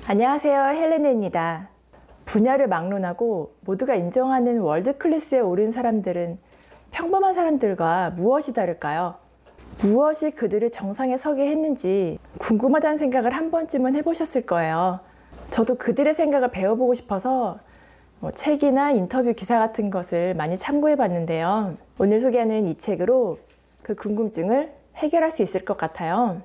안녕하세요, 헬레네입니다. 분야를 막론하고 모두가 인정하는 월드클래스에 오른 사람들은 평범한 사람들과 무엇이 다를까요? 무엇이 그들을 정상에 서게 했는지 궁금하다는 생각을 한 번쯤은 해보셨을 거예요. 저도 그들의 생각을 배워보고 싶어서 책이나 인터뷰 기사 같은 것을 많이 참고해 봤는데요. 오늘 소개하는 이 책으로 그 궁금증을 해결할 수 있을 것 같아요.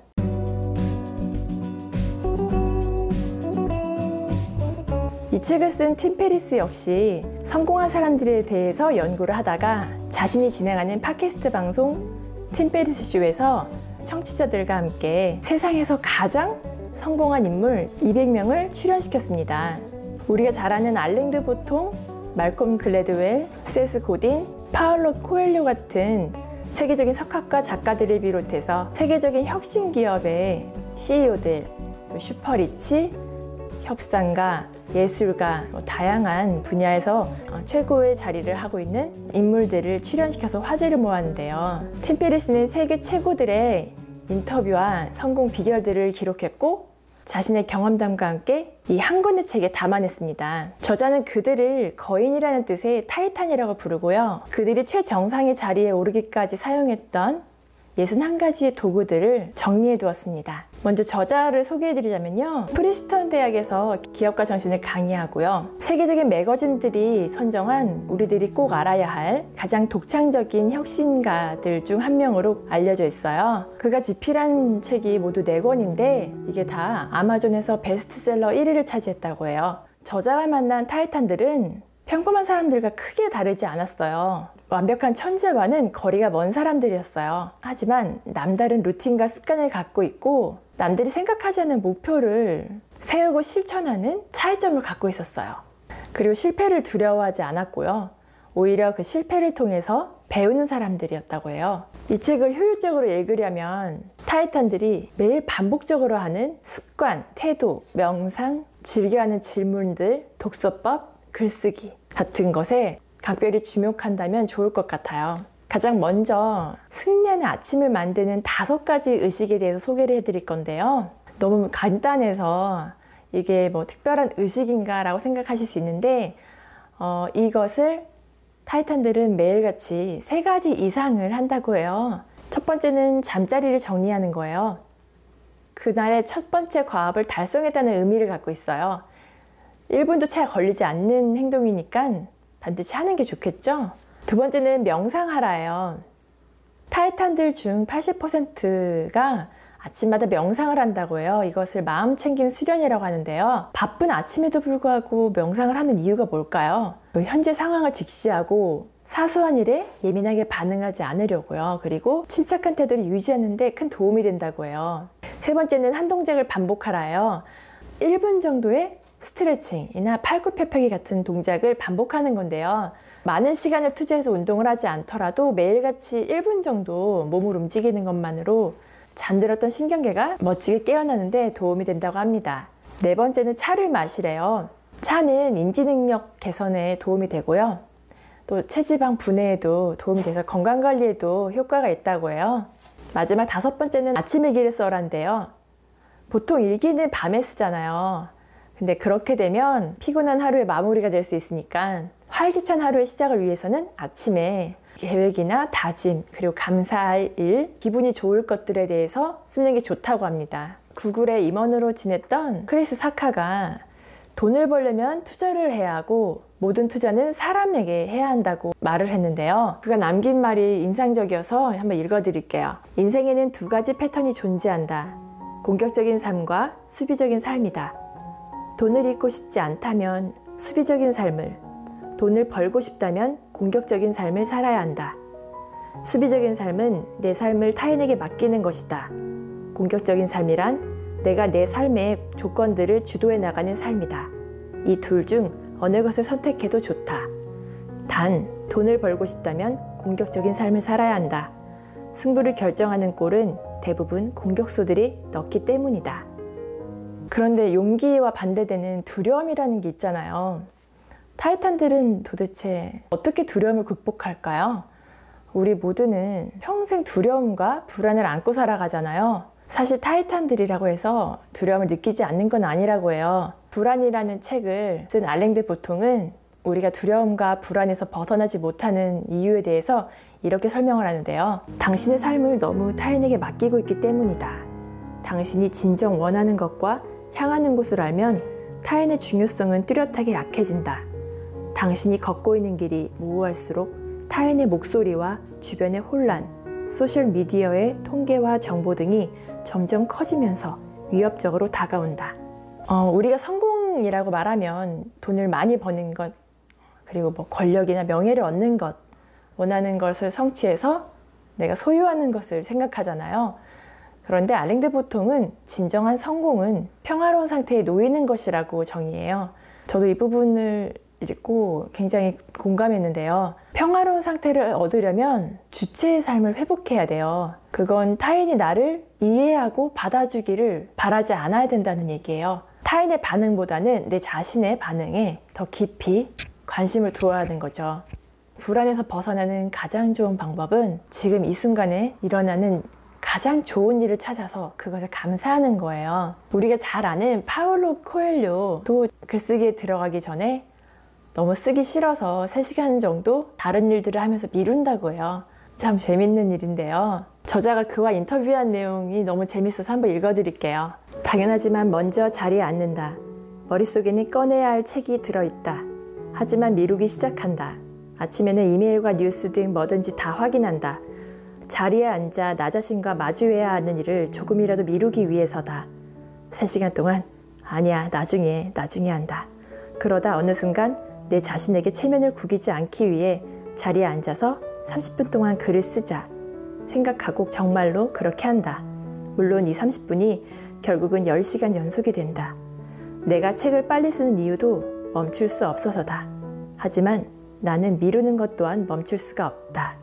이 책을 쓴 팀 페리스 역시 성공한 사람들에 대해서 연구를 하다가 자신이 진행하는 팟캐스트 방송 팀 페리스 쇼에서 청취자들과 함께 세상에서 가장 성공한 인물 200명을 출연시켰습니다. 우리가 잘 아는 알랭 보통, 말콤 글래드웰, 세스 고딘, 파울로 코엘료 같은 세계적인 석학과 작가들을 비롯해서 세계적인 혁신 기업의 CEO들, 슈퍼리치, 협상가, 예술가, 다양한 분야에서 최고의 자리를 하고 있는 인물들을 출연시켜서 화제를 모았는데요. 팀 페리스는 세계 최고들의 인터뷰와 성공 비결들을 기록했고 자신의 경험담과 함께 이 한 권의 책에 담아냈습니다. 저자는 그들을 거인이라는 뜻의 타이탄이라고 부르고요. 그들이 최정상의 자리에 오르기까지 사용했던 61가지의 도구들을 정리해 두었습니다. 먼저 저자를 소개해드리자면요. 프린스턴 대학에서 기업가 정신을 강의하고요. 세계적인 매거진들이 선정한 우리들이 꼭 알아야 할 가장 독창적인 혁신가들 중 한 명으로 알려져 있어요. 그가 집필한 책이 모두 4권인데 이게 다 아마존에서 베스트셀러 1위를 차지했다고 해요. 저자가 만난 타이탄들은 평범한 사람들과 크게 다르지 않았어요. 완벽한 천재와는 거리가 먼 사람들이었어요. 하지만 남다른 루틴과 습관을 갖고 있고 남들이 생각하지 않는 목표를 세우고 실천하는 차이점을 갖고 있었어요. 그리고 실패를 두려워하지 않았고요. 오히려 그 실패를 통해서 배우는 사람들이었다고 해요. 이 책을 효율적으로 읽으려면 타이탄들이 매일 반복적으로 하는 습관, 태도, 명상, 즐겨하는 질문들, 독서법, 글쓰기 같은 것에 각별히 주목한다면 좋을 것 같아요. 가장 먼저 승리하는 아침을 만드는 5가지 의식에 대해서 소개를 해드릴 건데요. 너무 간단해서 이게 뭐 특별한 의식인가 라고 생각하실 수 있는데 이것을 타이탄들은 매일같이 3가지 이상을 한다고 해요. 첫 번째는 잠자리를 정리하는 거예요. 그날의 첫 번째 과업을 달성했다는 의미를 갖고 있어요. 1분도 채 걸리지 않는 행동이니까 반드시 하는 게 좋겠죠? 두 번째는 명상하라예요. 타이탄들 중 80%가 아침마다 명상을 한다고 해요. 이것을 마음챙김 수련이라고 하는데요. 바쁜 아침에도 불구하고 명상을 하는 이유가 뭘까요? 현재 상황을 직시하고 사소한 일에 예민하게 반응하지 않으려고요. 그리고 침착한 태도를 유지하는 데 큰 도움이 된다고 해요. 세 번째는 한 동작을 반복하라예요. 1분 정도의 스트레칭이나 팔굽혀펴기 같은 동작을 반복하는 건데요. 많은 시간을 투자해서 운동을 하지 않더라도 매일같이 1분 정도 몸을 움직이는 것만으로 잠들었던 신경계가 멋지게 깨어나는데 도움이 된다고 합니다. 네 번째는 차를 마시래요. 차는 인지능력 개선에 도움이 되고요. 또 체지방 분해에도 도움이 돼서 건강관리에도 효과가 있다고 해요. 마지막 5번째는 아침 일기를 써라인데요. 보통 일기는 밤에 쓰잖아요. 근데 그렇게 되면 피곤한 하루의 마무리가 될 수 있으니까 활기찬 하루의 시작을 위해서는 아침에 계획이나 다짐, 그리고 감사할 일, 기분이 좋을 것들에 대해서 쓰는 게 좋다고 합니다. 구글의 임원으로 지냈던 크리스 사카가 돈을 벌려면 투자를 해야 하고 모든 투자는 사람에게 해야 한다고 말을 했는데요. 그가 남긴 말이 인상적이어서 한번 읽어드릴게요. 인생에는 2가지 패턴이 존재한다. 공격적인 삶과 수비적인 삶이다. 돈을 잃고 싶지 않다면 수비적인 삶을, 돈을 벌고 싶다면 공격적인 삶을 살아야 한다. 수비적인 삶은 내 삶을 타인에게 맡기는 것이다. 공격적인 삶이란 내가 내 삶의 조건들을 주도해 나가는 삶이다. 이 둘 중 어느 것을 선택해도 좋다. 단, 돈을 벌고 싶다면 공격적인 삶을 살아야 한다. 승부를 결정하는 골은 대부분 공격수들이 넣기 때문이다. 그런데 용기와 반대되는 두려움이라는 게 있잖아요. 타이탄들은 도대체 어떻게 두려움을 극복할까요? 우리 모두는 평생 두려움과 불안을 안고 살아가잖아요. 사실 타이탄들이라고 해서 두려움을 느끼지 않는 건 아니라고 해요. 불안이라는 책을 쓴 알랭 드 보통은 우리가 두려움과 불안에서 벗어나지 못하는 이유에 대해서 이렇게 설명을 하는데요. 당신의 삶을 너무 타인에게 맡기고 있기 때문이다. 당신이 진정 원하는 것과 향하는 곳을 알면 타인의 중요성은 뚜렷하게 약해진다. 당신이 걷고 있는 길이 모호할수록 타인의 목소리와 주변의 혼란, 소셜미디어의 통계와 정보 등이 점점 커지면서 위협적으로 다가온다. 우리가 성공이라고 말하면 돈을 많이 버는 것, 그리고 뭐 권력이나 명예를 얻는 것, 원하는 것을 성취해서 내가 소유하는 것을 생각하잖아요. 그런데 알랭 드 보통은 진정한 성공은 평화로운 상태에 놓이는 것이라고 정의해요. 저도 이 부분을 읽고 굉장히 공감했는데요. 평화로운 상태를 얻으려면 주체의 삶을 회복해야 돼요. 그건 타인이 나를 이해하고 받아주기를 바라지 않아야 된다는 얘기예요. 타인의 반응보다는 내 자신의 반응에 더 깊이 관심을 두어야 하는 거죠. 불안에서 벗어나는 가장 좋은 방법은 지금 이 순간에 일어나는 가장 좋은 일을 찾아서 그것에 감사하는 거예요. 우리가 잘 아는 파울로 코엘료도 글쓰기에 들어가기 전에 너무 쓰기 싫어서 3시간 정도 다른 일들을 하면서 미룬다고 해요. 참 재밌는 일인데요. 저자가 그와 인터뷰한 내용이 너무 재밌어서 한번 읽어드릴게요. 당연하지만 먼저 자리에 앉는다. 머릿속에는 꺼내야 할 책이 들어있다. 하지만 미루기 시작한다. 아침에는 이메일과 뉴스 등 뭐든지 다 확인한다. 자리에 앉아 나 자신과 마주해야 하는 일을 조금이라도 미루기 위해서다. 3시간 동안 아니야, 나중에 한다. 그러다 어느 순간 내 자신에게 체면을 구기지 않기 위해 자리에 앉아서 30분 동안 글을 쓰자 생각하고 정말로 그렇게 한다. 물론 이 30분이 결국은 10시간 연속이 된다. 내가 책을 빨리 쓰는 이유도 멈출 수 없어서다. 하지만 나는 미루는 것 또한 멈출 수가 없다.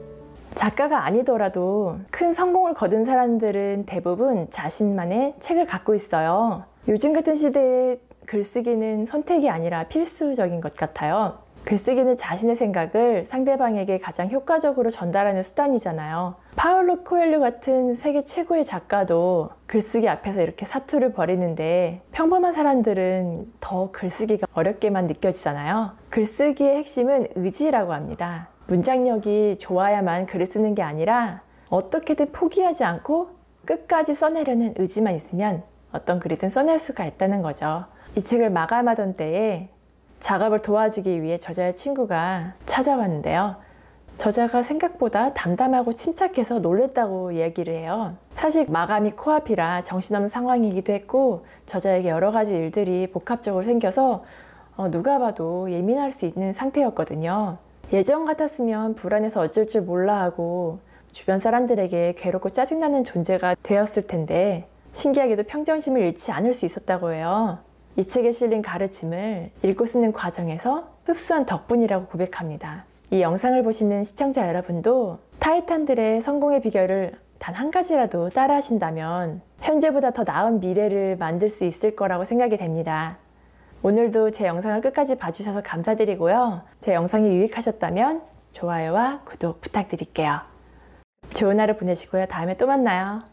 작가가 아니더라도 큰 성공을 거둔 사람들은 대부분 자신만의 책을 갖고 있어요. 요즘 같은 시대에 글쓰기는 선택이 아니라 필수적인 것 같아요. 글쓰기는 자신의 생각을 상대방에게 가장 효과적으로 전달하는 수단이잖아요. 파울로 코엘료 같은 세계 최고의 작가도 글쓰기 앞에서 이렇게 사투를 벌이는데 평범한 사람들은 더 글쓰기가 어렵게만 느껴지잖아요. 글쓰기의 핵심은 의지라고 합니다. 문장력이 좋아야만 글을 쓰는 게 아니라 어떻게든 포기하지 않고 끝까지 써내려는 의지만 있으면 어떤 글이든 써낼 수가 있다는 거죠. 이 책을 마감하던 때에 작업을 도와주기 위해 저자의 친구가 찾아왔는데요. 저자가 생각보다 담담하고 침착해서 놀랬다고 이야기를 해요. 사실 마감이 코앞이라 정신없는 상황이기도 했고 저자에게 여러 가지 일들이 복합적으로 생겨서 누가 봐도 예민할 수 있는 상태였거든요. 예전 같았으면 불안해서 어쩔 줄 몰라 하고 주변 사람들에게 괴롭고 짜증나는 존재가 되었을 텐데 신기하게도 평정심을 잃지 않을 수 있었다고 해요. 이 책에 실린 가르침을 읽고 쓰는 과정에서 흡수한 덕분이라고 고백합니다. 이 영상을 보시는 시청자 여러분도 타이탄들의 성공의 비결을 단 한 가지라도 따라 하신다면 현재보다 더 나은 미래를 만들 수 있을 거라고 생각이 됩니다. 오늘도 제 영상을 끝까지 봐주셔서 감사드리고요. 제 영상이 유익하셨다면 좋아요와 구독 부탁드릴게요. 좋은 하루 보내시고요. 다음에 또 만나요.